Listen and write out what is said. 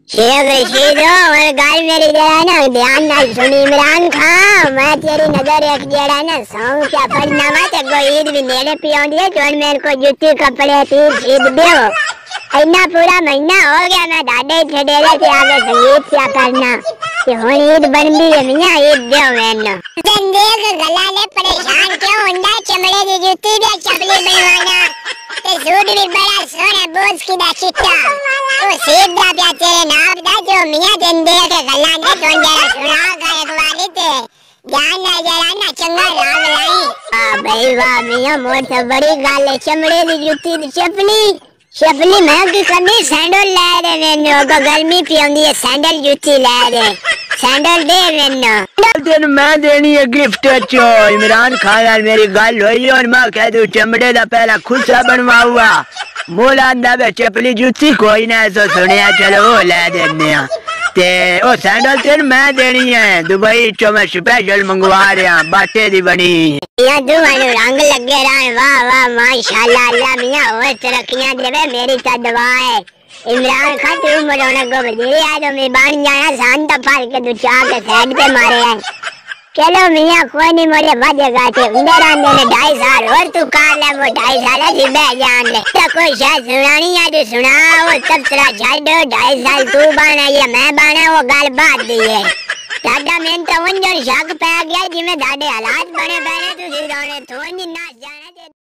शेख रशीद और गल मेरी जरा ना ध्यान नाल सुनी इमरान खान, मैं तेरी नजर एक जरा ना सौ क्या पढ़ना वा ते कोई ईद भी नेड़े पी आउंदी है तो मेरे को जूती कपड़े तीर ईद दो। इतना पूरा महीना हो गया मैं दादे छडेरे से आगे संगीत क्या करना कि हुन ईद बनदी है मियां ईद दो मैनू। देख गला ले परेशान क्यों हुंदा, चमड़े दी जूती दे चपली बनवाना ते सूट भी बड़ा सोहना बोझ की दा चिट्टा ओ सीधा प्या तेरे नाम दा जो मियां देंदे के गला ने तो जरा सुना गायक वाली ते ध्यान ना जरा ना चंगा राग लाई। आ भाई वाह मियां मोर तो बड़ी गल है, चमड़े दी जूती दी चपली मैं की कमी सैंडल ले दे मैनू, अगर गर्मी पी आउंदी है सैंडल जूती ले दे, सैंडल दे मैनू। तेन मैं देनी है गिफ्ट चो इमरान खान यार मेरी गल हुई और मैं कह दू चमड़े दा पहला खुसा बनवा हुआ मोला आंदा वे चपली जूती कोई ना ऐसा सुनिया चलो वो ले देने ते ओ सैंडल तेन मैं देनी है दुबई चो मैं स्पेशल मंगवा रहा बाटे दी बनी। मियां दुआनु रंग लगे रहे, वाह वाह माशाल्लाह, अल्लाह मियां और तरक्कियां देवे मेरी तो दुआ है। इमरान खान तू मरोना को बजेरी है तो मैं बन जाना शांत फाल के तू चाह के साइड पे मारे है। चलो मियां कोई नहीं मोरे बजेगा थे उधर आने ने 2.5 साल और तू कार ले वो 2.5 साल है जिबे जान ले तो कोई शायद सुनानी है तो सुना वो तब तेरा छड़ 2.5 साल तू बना या मैं बना वो गल बात दी है दादा मैंने तो उन जो शक पै गया जिमें दादे हालात बने तू सिर थोड़ी ना जाने